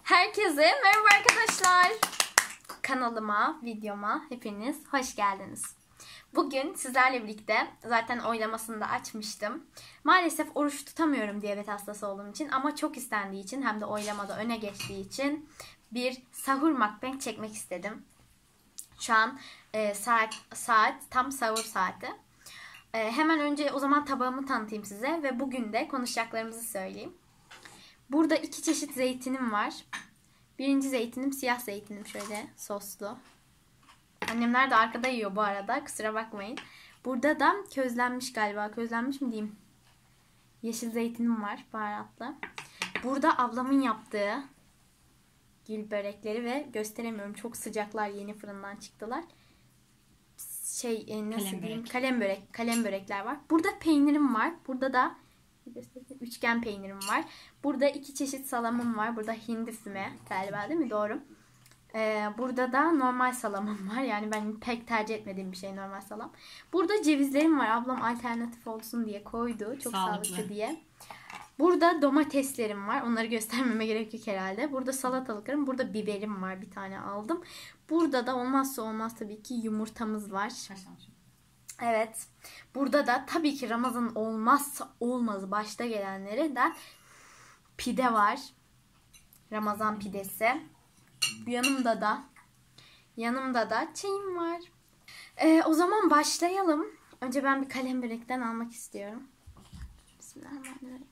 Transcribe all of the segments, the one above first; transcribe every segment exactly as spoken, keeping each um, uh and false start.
Herkese merhaba arkadaşlar. Kanalıma, videoma hepiniz hoş geldiniz. Bugün sizlerle birlikte zaten oylamasını da açmıştım. Maalesef oruç tutamıyorum diyabet hastası olduğum için ama çok istendiği için hem de oylamada öne geçtiği için bir sahur mukbang çekmek istedim. Şu an e, saat, saat tam sahur saati. E, hemen önce o zaman tabağımı tanıtayım size ve bugün de konuşacaklarımızı söyleyeyim. Burada iki çeşit zeytinim var. Birinci zeytinim siyah zeytinim, şöyle soslu. Annemler de arkada yiyor bu arada, kusura bakmayın. Burada da közlenmiş, galiba közlenmiş mi diyeyim, yeşil zeytinim var, baharatlı. Burada ablamın yaptığı gül börekleri ve gösteremiyorum, çok sıcaklar, yeni fırından çıktılar. Şey e, nasıl kalem diyeyim börek. kalem börek kalem börekler var. Burada peynirim var. Burada da üçgen peynirim var. Burada iki çeşit salamım var. Burada hindi füme galiba, değil mi? Doğru. Ee, burada da normal salamım var. Yani ben pek tercih etmediğim bir şey normal salam. Burada cevizlerim var. Ablam alternatif olsun diye koydu. Çok sağlıklı, sağlıklı diye. Burada domateslerim var. Onları göstermeme gerek yok herhalde. Burada salatalıklarım. Burada biberim var. Bir tane aldım. Burada da olmazsa olmaz tabii ki yumurtamız var. Evet. Burada da tabii ki Ramazan olmazsa olmazı başta gelenlerden pide var. Ramazan pidesi. Yanımda da yanımda da çayım var. Ee, o zaman başlayalım. Önce ben bir kalem börekten almak istiyorum. Bismillahirrahmanirrahim.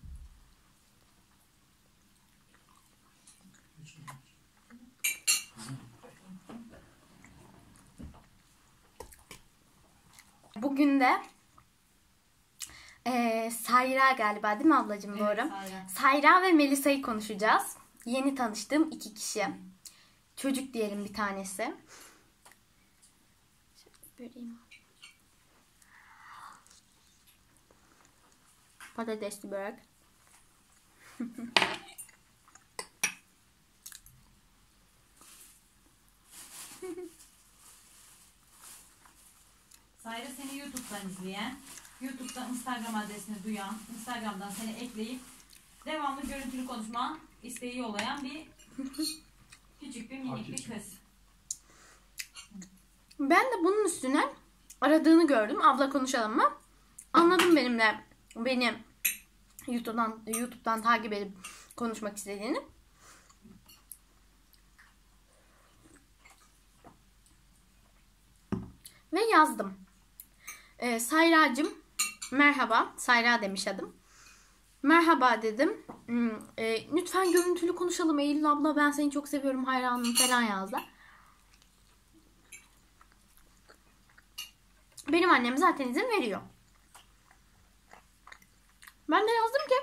Bugün de e, Sayra galiba, değil mi ablacığım, evet, doğru? Sayra. Sayra ve Melisa'yı konuşacağız. Yeni tanıştığım iki kişi. Çocuk diyelim bir tanesi. Şöyle göreyim. Patatesli börek. Sayra seni YouTube'dan izleyen, YouTube'dan Instagram adresini duyan, Instagram'dan seni ekleyip devamlı görüntülü konuşma isteği yollayan bir küçük bir minik bir kız. Ben de bunun üstüne aradığını gördüm. Abla konuşalım mı? Anladım benimle beni YouTube'dan YouTube'dan takip edip konuşmak istediğini. Ve yazdım. Ee, Sayracığım merhaba. Sayra demiş adım. Merhaba dedim. E, lütfen görüntülü konuşalım Eylül abla. Ben seni çok seviyorum, hayranım falan yazdı. Benim annem zaten izin veriyor. Ben de yazdım ki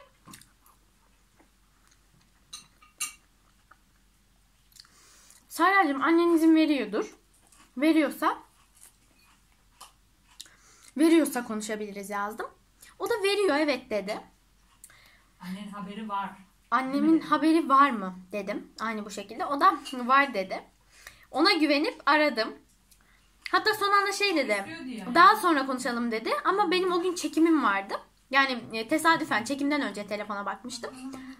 Sayracığım annen izin veriyordur. Veriyorsa Veriyorsa konuşabiliriz yazdım. O da veriyor, evet dedi. Annenin haberi var. Annemin haberi var mı dedim. Aynı bu şekilde. O da var dedi. Ona güvenip aradım. Hatta son anda şey dedi. Yani. Daha sonra konuşalım dedi. Ama benim o gün çekimim vardı. Yani tesadüfen çekimden önce telefona bakmıştım.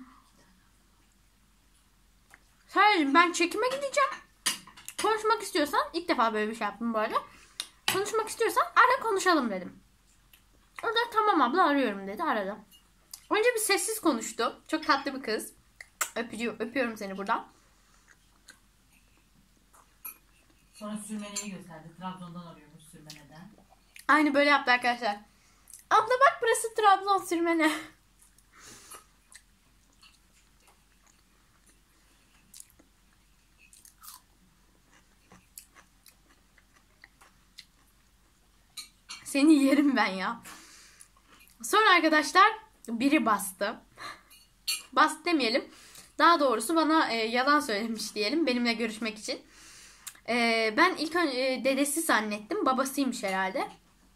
Sadece ben çekime gideceğim. Konuşmak istiyorsan, ilk defa böyle bir şey yaptım böyle. Konuşmak istiyorsan ara konuşalım dedim. O da tamam abla arıyorum dedi, aradı. Önce bir sessiz konuştu. Çok tatlı bir kız. Öpücü, öpüyorum seni buradan. Sonra Sürmene'yi gösterdi. Trabzon'dan arıyormuş Sürmene'den. Aynı böyle yaptı arkadaşlar. Abla bak burası Trabzon, Sürmene. Seni yerim ben ya. Sonra arkadaşlar biri bastı. Bastı demeyelim. Daha doğrusu bana e, yalan söylemiş diyelim benimle görüşmek için. E, ben ilk önce e, dedesi zannettim. Babasıymış herhalde.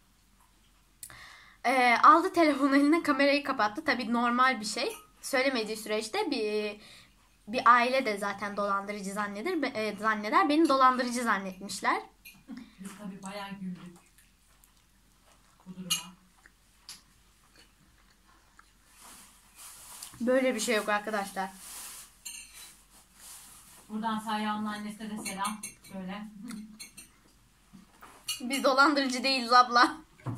E, aldı telefonu eline, kamerayı kapattı. Tabii normal bir şey. Söylemediği süreçte bir bir aile de zaten dolandırıcı zanneder. E, zanneder. Beni dolandırıcı zannetmişler. Biz tabii bayağı güldük bu duruma. Böyle bir şey yok arkadaşlar. Buradan Sayya'nın annesine de selam. Şöyle. Biz dolandırıcı değiliz abla.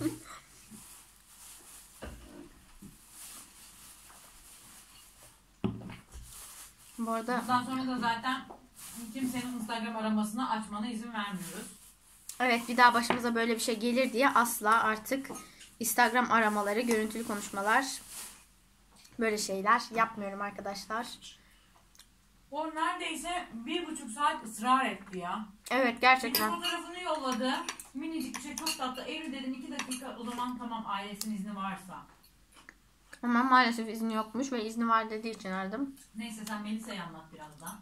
Bu arada Bundan sonra da zaten kimsenin Instagram aramasını açmana izin vermiyoruz. evet, bir daha başımıza böyle bir şey gelir diye asla artık Instagram aramaları, görüntülü konuşmalar, böyle şeyler yapmıyorum arkadaşlar. O neredeyse bir buçuk saat ısrar etti ya. Evet, Bir gerçekten. fotoğrafını yolladı. Minicik bir şey, çok tatlı. Eylül dedim iki dakika, o zaman tamam, ailesinin izni varsa. Ama maalesef izni yokmuş ve izni var dediği için aradım. Neyse, sen Melisa'yı anlat biraz daha.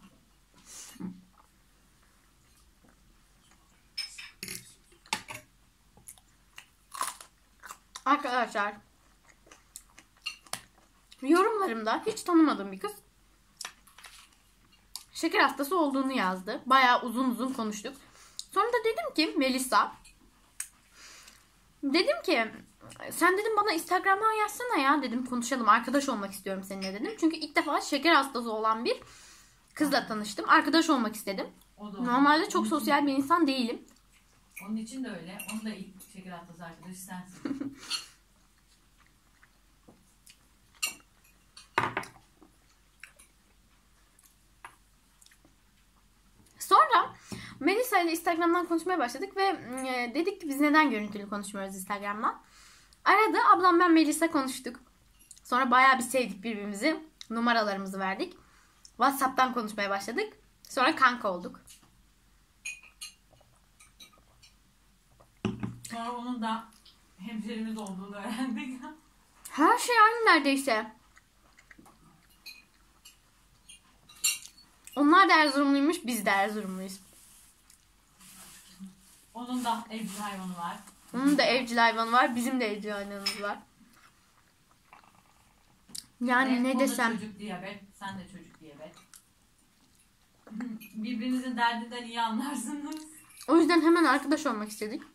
Arkadaşlar, yorumlarımda hiç tanımadığım bir kız şeker hastası olduğunu yazdı. Bayağı uzun uzun konuştuk. Sonra da dedim ki Melisa, dedim ki sen dedim bana Instagram'dan yazsana ya, dedim konuşalım, arkadaş olmak istiyorum seninle dedim. Çünkü ilk defa şeker hastası olan bir kızla tanıştım. Arkadaş olmak istedim. O da Normalde çok Onun sosyal için- bir insan değilim. Onun için de öyle. Onun da ilk şeker hastası arkadaşı sensin. Sonra Melisa ile Instagram'dan konuşmaya başladık ve e, dedik ki biz neden görüntülü konuşmuyoruz Instagram'dan. Aradı, ablam ben Melisa konuştuk. Sonra bayağı bir sevdik birbirimizi. Numaralarımızı verdik. WhatsApp'tan konuşmaya başladık. Sonra kanka olduk. Sonra onun da hemşerimiz olduğunu öğrendik. Her şey aynı neredeyse. Onlar da Erzurumluymuş, biz de Erzurumluyuz. Onun da evcil hayvanı var. Onun da evcil hayvanı var, bizim de evcil hayvanımız var. Yani Ve ne o da desem. çocuk diyabet, sen de çocuk diyabet. Birbirinizin derdinden iyi anlarsınız. O yüzden hemen arkadaş olmak istedik.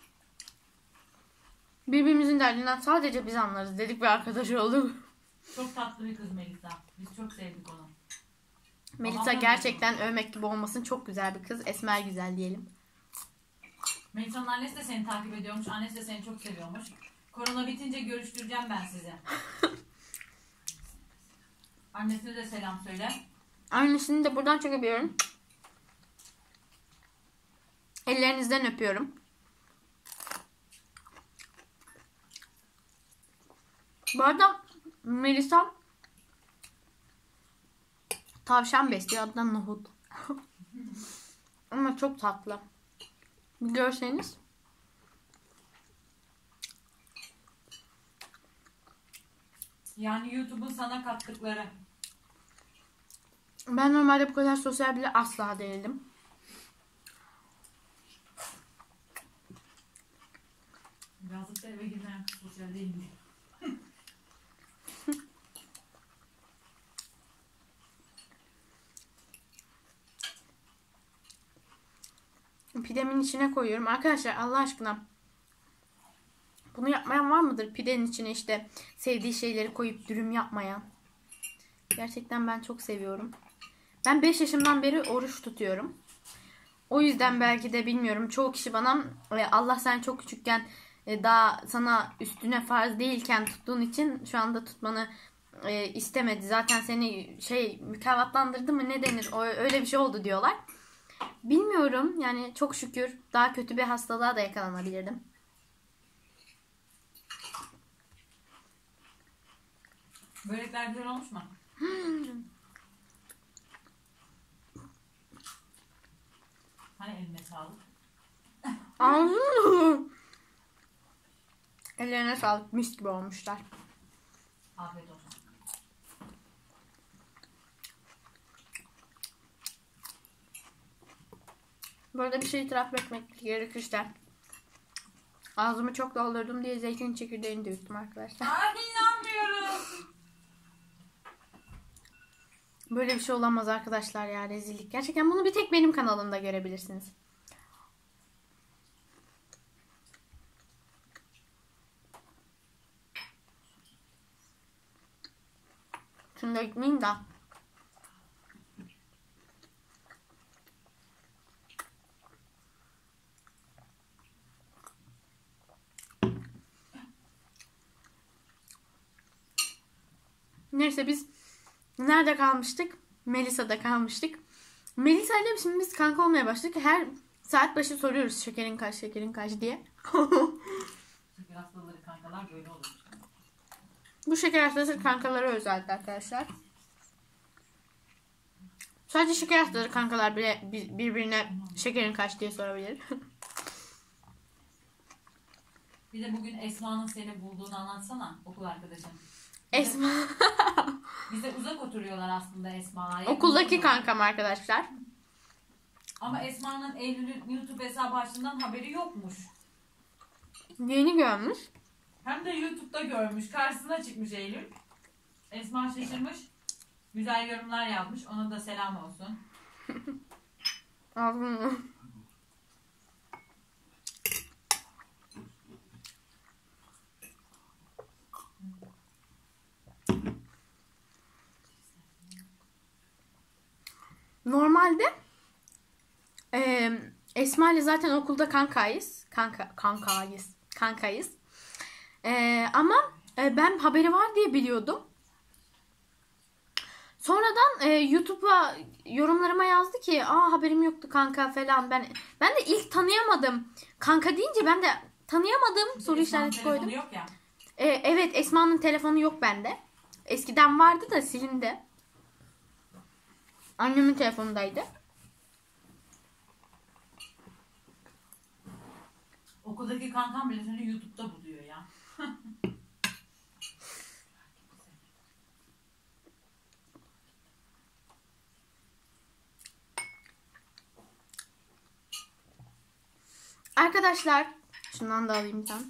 Birbirimizin derdinden sadece biz anlarız dedik ve arkadaş olduk. Çok tatlı bir kız Melisa. Biz çok sevdik onu. Melisa Babam da gerçekten övmek gibi olmasın, çok güzel bir kız. Esmer güzel diyelim. Melisa'nın annesi de seni takip ediyormuş. Annesi de seni çok seviyormuş. Korona bitince görüştüreceğim ben sizi. Annesine de selam söyle. Annesini de buradan çok öpüyorum. Ellerinizden öpüyorum. Bu arada Melisa tavşan besliyor, adından Nohut. Ama çok tatlı. Bir görseniz. Yani YouTube'un sana kattıkları. Ben normalde bu kadar sosyal bile asla değildim. Birazcık da eve girmeyen kız sosyal değil mi? Pidemin içine koyuyorum. Arkadaşlar Allah aşkına, bunu yapmayan var mıdır? Pidenin içine işte sevdiği şeyleri koyup dürüm yapmayan. Gerçekten ben çok seviyorum. Ben beş yaşımdan beri oruç tutuyorum. O yüzden belki de bilmiyorum. Çoğu kişi bana "E, Allah sen çok küçükken e, daha sana üstüne farz değilken tuttuğun için şu anda tutmanı e, istemedi. Zaten seni şey mükafatlandırdı mı ne denir? O, öyle bir şey oldu" diyorlar. Bilmiyorum. Yani çok şükür daha kötü bir hastalığa da yakalanabilirdim. Börekler güzel olmuş mu? Hani eline sağlık. Ağzım. Ellerine sağlık. Mis gibi olmuşlar. Afiyet olsun. Bu arada bir şey itiraf etmek gerekirse, ağzımı çok doldurdum diye zeytin çekirdeğini döktüm arkadaşlar. Ay, inanmıyorum. Böyle bir şey olamaz arkadaşlar ya, rezillik. Gerçekten bunu bir tek benim kanalımda görebilirsiniz. Şunu da ekmeğim de. Neyse biz nerede kalmıştık? Melisa'da kalmıştık. Melisa ile şimdi biz kanka olmaya başladık. Her saat başı soruyoruz şekerin kaç, şekerin kaç diye. Şeker hastaları kankalar böyle olur. Bu şeker hastası kankalara özeldi arkadaşlar. Sadece şeker hastaları kankalar bile birbirine şekerin kaç diye sorabilir. Bir de bugün Esma'nın seni bulduğunu anlatsana okul arkadaşın. Esma. Bize uzak oturuyorlar aslında Esma'lar. Okuldaki kankam arkadaşlar. Ama Esma'nın Eylül'ün YouTube hesabı açtığından haberi yokmuş. Yeni görmüş. Hem de YouTube'da görmüş. Karşısına çıkmış Eylül. Esma şaşırmış. Güzel yorumlar yazmış. Ona da selam olsun. Aldın mı? Normalde e, Esma ile zaten okulda kankayız. Kanka, kankayız. Kankayız. E, ama e, ben haberi var diye biliyordum. Sonradan e, YouTube'a yorumlarıma yazdı ki aa haberim yoktu kanka falan. Ben ben de ilk tanıyamadım. Kanka deyince ben de tanıyamadım. Soru işareti koydum. Yok ya. E, evet Esma'nın telefonu yok bende. Eskiden vardı da silindi. Annemin telefonundaydı. Okuldaki kankam bile seni YouTube'da buluyor ya. Arkadaşlar şundan da alayım ben.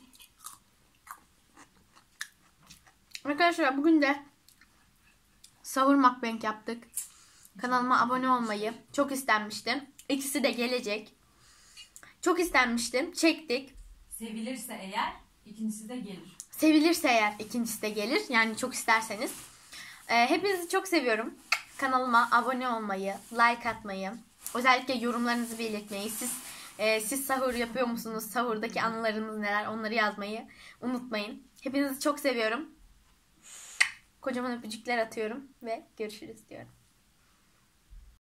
Arkadaşlar bugün de sahur mukbang yaptık. Kanalıma abone olmayı çok istenmişti. İkisi de gelecek. Çok istenmiştim. Çektik. Sevilirse eğer ikincisi de gelir. Sevilirse eğer ikincisi de gelir. Yani çok isterseniz. Ee, hepinizi çok seviyorum. Kanalıma abone olmayı, like atmayı, özellikle yorumlarınızı belirtmeyi, siz e, siz sahur yapıyor musunuz? Sahurdaki anılarınız neler? Onları yazmayı unutmayın. Hepinizi çok seviyorum. Kocaman öpücükler atıyorum ve görüşürüz diyorum.